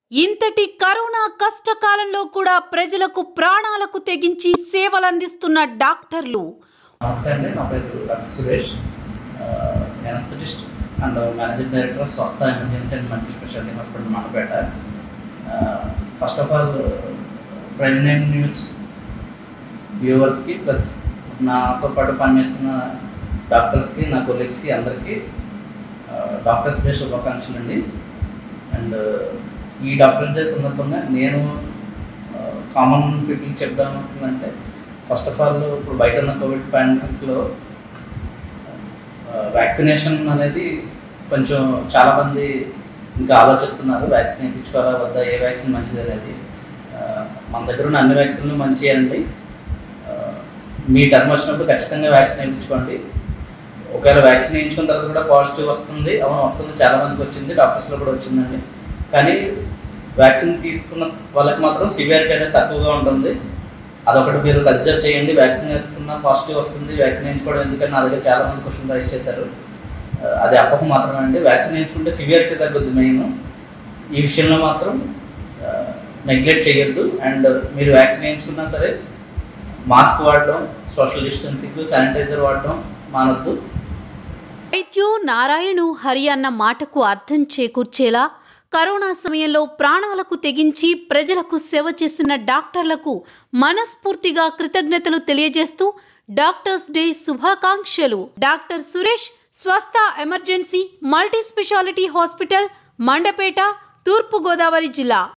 ఇంతటి కరోనా కష్టకాలంలో కూడా ప్రజలకు ప్రాణాలకు తెగించి సేవలందిస్తున్న డాక్టర్లు. నమస్తే అండి, నా పేరు doctor Suresh, anaesthetist and managing director of Swastha emergency and multi speciality hospital Mandapeta. First of all prime nine news వ్యూవర్స్కి ప్లస్ నాతో పాటు పనిచేస్తున్న డాక్టర్స్కి, నా కొలీగ్స్కి అందరికీ డాక్టర్స్ డే శుభాకాంక్షలు అండి. అండ్ ఈ డాక్టర్స్ డే సందర్భంగా నేను కామన్ పీపుల్కి చెప్దామనుకుందంటే, ఫస్ట్ ఆఫ్ ఆల్ ఇప్పుడు బయట ఉన్న కోవిడ్ పాండమిక్లో వ్యాక్సినేషన్ అనేది కొంచెం చాలామంది ఇంకా ఆలోచిస్తున్నారు. వ్యాక్సిన్ వేయించుకోవాలా వద్దా, ఏ వ్యాక్సిన్ మంచిది అనేది. మన దగ్గర ఉన్న అన్ని వ్యాక్సిన్లు మంచిగా అండి. మీ టర్మ్ వచ్చినప్పుడు ఖచ్చితంగా వ్యాక్సిన్ వేయించుకోండి. ఒకవేళ వ్యాక్సిన్ వేయించుకున్న తర్వాత కూడా పాజిటివ్ వస్తుంది, అవును వస్తుంది, చాలామందికి వచ్చింది, డాక్టర్స్లో కూడా వచ్చిందండి. కానీ వ్యాక్సిన్ తీసుకున్న వాళ్ళకి మాత్రం సివియారిటీ అనేది తక్కువగా ఉంటుంది. అదొకటి మీరు కన్సిడర్ చేయండి. వ్యాక్సిన్ వేసుకున్న పాజిటివ్ వస్తుంది, వ్యాక్సిన్ వేయించుకోవడం ఎందుకని నా దగ్గర చాలామంది క్వశ్చన్ రైజ్ చేశారు. అది అపోహ మాత్రమే అండి. వ్యాక్సిన్ వేయించుకుంటే సివియారిటీ తగ్గుద్ది మెయిన్. ఈ విషయంలో మాత్రం నెగ్లెక్ట్ చేయొద్దు. అండ్ మీరు వ్యాక్సిన్ వేయించుకున్నా సరే మాస్క్ వాడడం, సోషల్ డిస్టెన్సింగ్, శానిటైజర్ వాడడం మానొద్దు. వైద్యు నారాయణు హరి అన్న మాటకు అర్థం చేకూర్చేలా కరోనా సమయంలో ప్రాణాలకు తెగించి ప్రజలకు సేవ చేసిన డాక్టర్లకు మనస్ఫూర్తిగా కృతజ్ఞతలు తెలియజేస్తూ డాక్టర్స్ డే శుభాకాంక్షలు. Doctor Suresh, Swastha emergency multi speciality hospital, Mandapeta, తూర్పు గోదావరి జిల్లా.